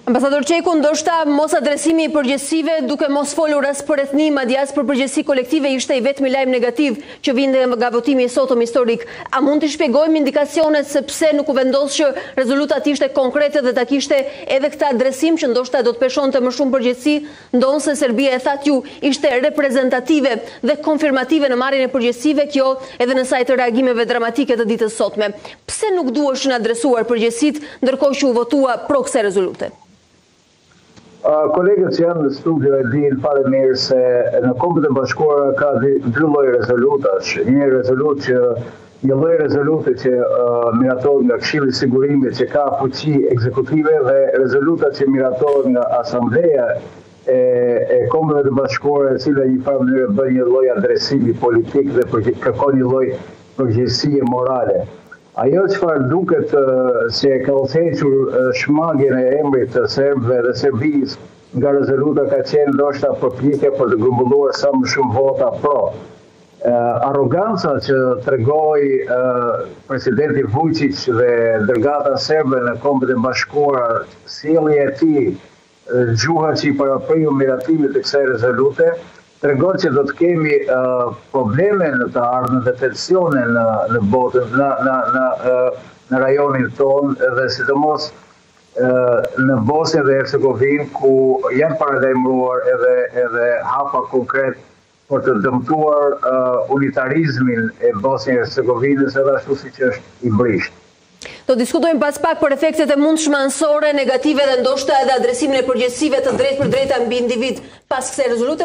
Ambasador Qeku, ndoshta mos adresimi i përgjegjësive duke mos folur as për etni, madje as për përgjegjësi kolektive ishte i vetmi lajm negativ që vinte nga votimi i sotëm historik. A mund të shpjegojmë indikacionet se pse nuk u vendos që rezoluta të ishte konkrete dhe ta kishte edhe këtë adresim që ndoshta do të peshonte më shumë përgjegjësi, ndonse Serbia e thatë ju ishte reprezentative dhe konfirmative në marrjen e përgjegjësive, kjo edhe në sajt të reagimeve dramatike të ditës sotme. Pse nuk duheshin adresuar përgjegjësitë ndërkohë që u votua pro kësaj rezolute? Kolegët që janë në studio e dinë fare mirë se në Kombët e Bashkuara ka dy lloj rezolutash. Një rezolutë që një lloj rezolute që miratohet nga Këshilli i Sigurimit që ka fuqi ekzekutive dhe rezoluta që miratohet nga Asambleja e Kombëve të Bashkuara, e cila një farë mënyrë bën një lloj adresimi politik dhe kërkon një lloj përgjegjësie morale. Ajo çfarë duket se ka udhëhequr shmangjen e emrit të serbëve dhe Serbisë nga rezoluta ka qenë ndoshta përpjekje për të grumbulluar sa më shumë vota pro. Arroganca që tregoi presidenti Vučić dhe dërgata serbe në Kombët e Bashkuara, sjellja e tij, gjuha që i parapriu miratimit të kësaj rezolute, tregon që do të kemi probleme në të ardhmen dhe tensione në botën, në rajonin tonë dhe sidomos në Bosnjë dhe Hercegovinë, ku janë paralajmëruar edhe hapa konkret për të dëmtuar unitarizmin e Bosnjë dhe Hercegovinës edhe ashtu siç është i brisht. Do diskutojmë pas pak për efektet e mundshme anësore, negative dhe ndoshta edhe adresimin e përgjegjësive të drejtë për drejta mbi individ pas kësaj rezolute.